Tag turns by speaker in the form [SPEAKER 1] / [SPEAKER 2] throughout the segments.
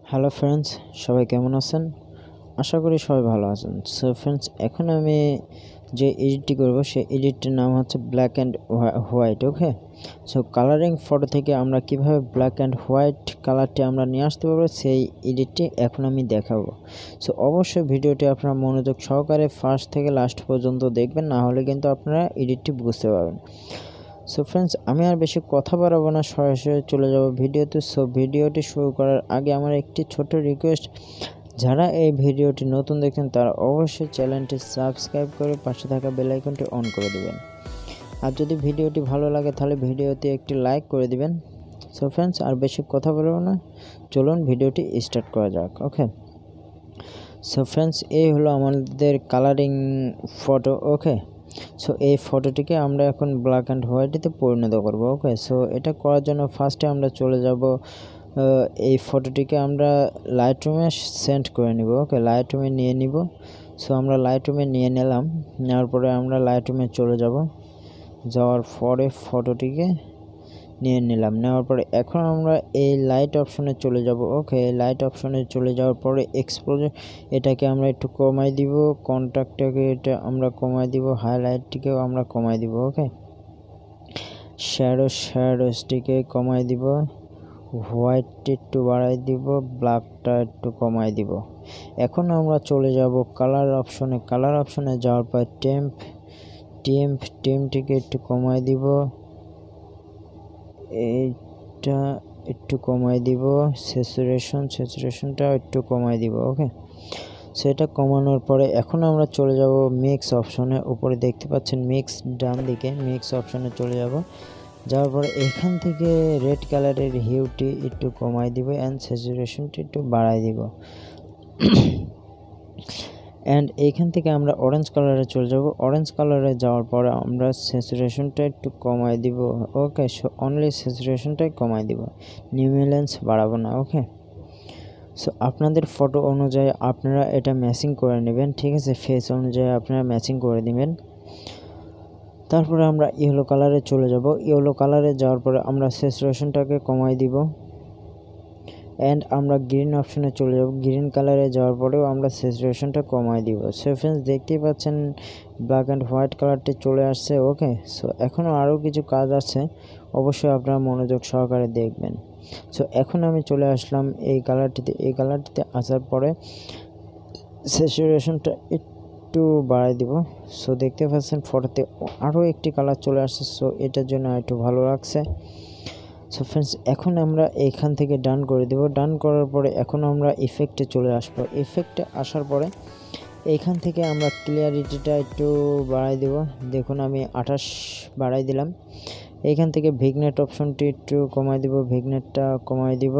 [SPEAKER 1] Hello friends, সবাই কেমন আছেন? আশা করি সবাই ভালো আছেন। সো ফ্রেন্ডস, এখন আমি যে এডিটটি করব সেই এডিটটির নাম হচ্ছে black and white. Okay, so colouring photo থেকে আমরা কিভাবে ব্ল্যাক অ্যান্ড হোয়াইট কালারটি আমরা নিয়ে আসতে পারবো সেই এডিটটি এখন আমি দেখাবো। সো অবশ্যই ভিডিওটি আপনারা মনোযোগ সহকারে ফার্স্ট থেকে লাস্ট পর্যন্ত দেখবেন, না হলে কিন্তু আপনারা এডিটটি বুঝতে পারবেন। সো ফ্রেন্ডস, আমি আর বেশি কথা বাড়াবো না, সরাসরি চলে যাব ভিডিওতে। সো ভিডিওটি শুরু করার আগে আমার একটি ছোট রিকোয়েস্ট, যারা এই ভিডিওটি নতুন দেখছেন তারা অবশ্যই চ্যানেলটি সাবস্ক্রাইব করে পাশে থাকা বেল আইকনটি অন করে দেবেন। আর যদি ভিডিওটি ভালো লাগে তাহলে ভিডিওতে একটি লাইক করে দিবেন। সো ফ্রেন্ডস, আর বেশি কথা বলবো না, চলুন ভিডিওটি স্টার্ট করা যাক। ওকে, সো ফ্রেন্ডস, এই হলো আমাদের কালারিং ফটো। ওকে, সো এই ফটোটিকে আমরা এখন ব্ল্যাক অ্যান্ড হোয়াইটে পরিণত করব। ওকে, সো এটা করার জন্য ফার্স্টে আমরা চলে যাব, এই ফটোটিকে আমরা লাইট রুমে সেন্ড করে নিব। ওকে, লাইট রুমে নিয়ে নিব। সো আমরা লাইট রুমে নিয়ে নিলাম, নেওয়ার পরে আমরা লাইট রুমে চলে যাব। যাওয়ার পরে ফটোটিকে নিয়ে নিলাম, নেওয়ার পরে এখন আমরা এই লাইট অপশনে চলে যাব। ওকে, লাইট অপশনে চলে যাওয়ার পরে এক্সপোজার এটাকে আমরা একটু কমাই দিব, কন্ট্রাক্টটাকে এটা আমরা কমাই দিব, হাইলাইটটিকেও আমরা কমাই দিব। ওকে, শ্যাডোসটিকে কমাই দিব, হোয়াইটটি একটু বাড়াই দিব, ব্ল্যাকটা একটু কমাই দিব। এখন আমরা চলে যাব কালার অপশনে। কালার অপশনে যাওয়ার পর টেম্পটিকে একটু কমাই দিব, এইটা একটু কমাই দিব, স্যাচুরেশনটা একটু কমাই দিব। ওকে, সেটা কমানোর পরে এখন আমরা চলে যাব মিক্স অপশনে। উপরে দেখতে পাচ্ছেন মিক্স, ডান দিকে মিক্স অপশনে চলে যাব। যাওয়ার পরে এখান থেকে রেড কালারের হিউটি একটু কমাই দিব অ্যান্ড স্যাচুরেশনটি একটু বাড়াই দিব। অ্যান্ড এইখান থেকে আমরা অরেঞ্জ কালারে চলে যাব। অরেঞ্জ কালারে যাওয়ার পরে আমরা স্যাচুরেশনটা একটু কমাই দিব। ওকে, সো অনলি স্যাচুরেশনটাই কমাই দিব, নিউমিলেন্স বাড়াবো না। ওকে, সো আপনাদের ফটো অনুযায়ী আপনারা এটা ম্যাচিং করে নেবেন, ঠিক আছে? ফেস অনুযায়ী আপনারা ম্যাচিং করে দিবেন। তারপরে আমরা ইয়েলো কালারে চলে যাব। ইয়েলো কালারে যাওয়ার পরে আমরা স্যাচুরেশনটাকে কমাই দিব অ্যান্ড আমরা গ্রিন অপশনে চলে যাব। গ্রিন কালারে যাওয়ার পরেও আমরা স্যাচুরেশনটা কমাই দিব। সো ফ্রেন্ডস, দেখতেই পাচ্ছেন ব্ল্যাক অ্যান্ড হোয়াইট কালারটি চলে আসছে। ওকে, সো এখনও আরও কিছু কাজ আছে, অবশ্যই আপনারা মনোযোগ সহকারে দেখবেন। সো এখন আমি চলে আসলাম এই কালারটিতে আসার পরে স্যাচুরেশনটা একটু বাড়াই দিব। সো দেখতে পাচ্ছেন ফটোতে আরও একটি কালার চলে আসছে, সো এটার জন্য একটু ভালো লাগছে। সো ফ্রেন্ডস, এখন আমরা এখান থেকে ডান করে দেব। ডান করার পরে এখন আমরা ইফেক্টে চলে আসবো। ইফেক্টে আসার পরে এইখান থেকে আমরা ক্লিয়ারিটিটা একটু বাড়াই দেব। দেখুন আমি 28 বাড়াই দিলাম। এইখান থেকে ভিগনেট অপশনটি একটু কমাই দিব, ভিগনেটটা কমাই দিব।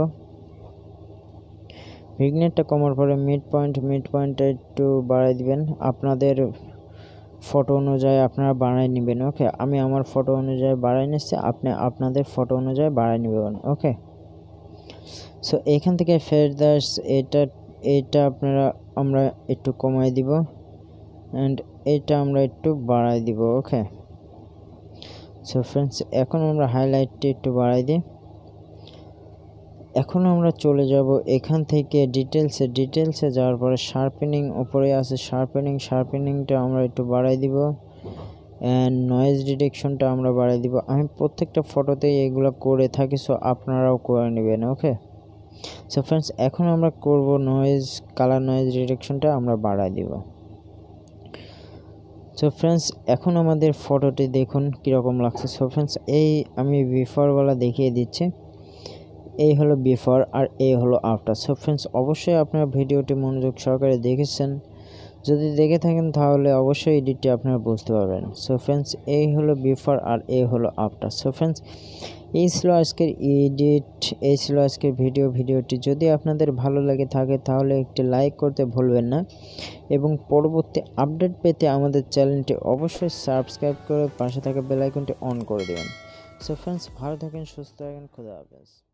[SPEAKER 1] ভিগনেটটা কমার পরে মিড পয়েন্টটা একটু বাড়াই দিবেন, আপনাদের ফটো অনুযায়ী আপনারা বাড়াই নেবেন। ওকে, আমি আমার ফটো অনুযায়ী বাড়াই নিচ্ছি, আপনি আপনাদের ফটো অনুযায়ী বাড়াই নেবেন। ওকে, সো এখান থেকে ফেদার্স এটা আমরা একটু কমাই দিব অ্যান্ড এটা আমরা একটু বাড়াই দিব। ওকে, সো ফ্রেন্ডস, এখন আমরা হাইলাইটটি একটু বাড়াই দিই। এখন আমরা চলে যাব এখান থেকে ডিটেলসে যাওয়ার পরে শার্পেনিং উপরে আছে, শার্পেনিংটা আমরা একটু বাড়াই দিব অ্যান্ড নয়েজ ডিটেকশনটা আমরা বাড়াই দিব। আমি প্রত্যেকটা ফটোতেই এগুলো করে থাকি, সো আপনারাও করে নেবেন। ওকে, সো ফ্রেন্ডস, এখন আমরা করব কালার নয়েজ ডিটেকশনটা আমরা বাড়াই দিব। সো ফ্রেন্ডস, এখন আমাদের ফটোটি দেখুন কীরকম লাগছে। সো ফ্রেন্ডস, এই আমি বিফোরওয়ালা দেখিয়ে দিচ্ছি। এই হলো বিফোর আর এই হলো আফটার। সো ফ্রেন্ডস, অবশ্যই আপনারা ভিডিওটি মনোযোগ সহকারে দেখেছেন, যদি দেখে থাকেন তাহলে অবশ্যই এডিটটি আপনারা বুঝতে পারবেন। সো ফ্রেন্ডস, এই হলো বিফোর আর এই হলো আফটার। সো ফ্রেন্ডস, এই ছিল আজকের এডিট, এই ছিল আজকের ভিডিওটি যদি আপনাদের ভালো লাগে থাকে তাহলে একটি লাইক করতে ভুলবেন না এবং পরবর্তী আপডেট পেতে আমাদের চ্যানেলটি অবশ্যই সাবস্ক্রাইব করে পাশে থাকা বেল আইকনটি অন করে দেবেন। সো ফ্রেন্ডস, ভালো থাকেন, সুস্থ থাকেন, খোদা হাফেজ।